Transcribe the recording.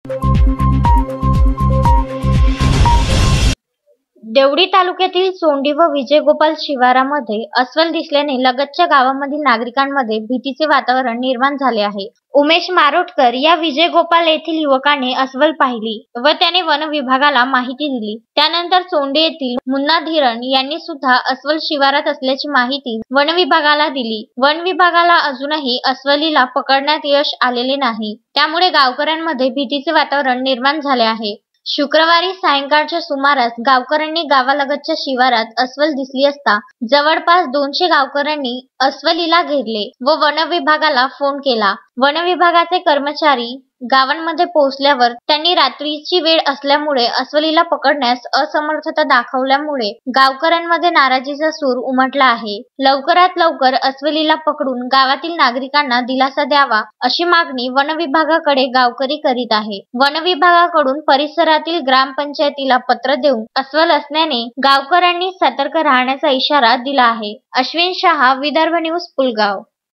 देवळी तालुक्यातील सोंडी व विजयगोपाल शिवारामध्ये अस्वल दिसल्याने लगतच्या गावामधील नागरिकांमध्ये भीतीचे वातावरण निर्माण झाले आहे। उमेश मारोटकर या विजयगोपाल येथील युवकाने अस्वल पाहिली व त्याने वन विभागाला माहिती दिली। त्यानंतर सोंडी येथील मुन्ना धीरण यांनी सुद्धा अस्वल शिवारात असल्याची माहिती वन विभागाला दिली। वन विभागाला अजूनही अस्वलीला पकडण्यात यश आलेले नाही, त्यामुळे गावकऱ्यांमध्ये भीतीचे वातावरण निर्माण झाले आहे। शुक्रवारी सायंकाळच्या सुमारास गावकऱ्यांनी गावालगतच्या शिवारात अस्वल दिसली असता जवळपास 200 गावकऱ्यांनी अस्वलीला घेरले व वन विभागाला फोन केला। वन विभागाचे कर्मचारी गावांमध्ये पोहोचल्यावर त्यांनी रात्रीची वेळ असल्यामुळे अस्वलीला पकडण्यास असमर्थता दाखवल्यामुळे गावकऱ्यांमध्ये नाराजीचा सूर उमटला आहे। लवकरात लवकर अस्वलीला पकडून गावातील नागरिकांना दिलासा द्यावा अशी मागणी वन विभागाकडे गावकरी करीत आहे। वन विभागाकडून परिसरातील ग्रामपंचायतीला पत्र देऊन अस्वल असल्याने गावकऱ्यांनी सतर्क राहण्याचा इशारा दिला आहे। अश्विन शहा, विदर्भ न्यूज, पुलगाव।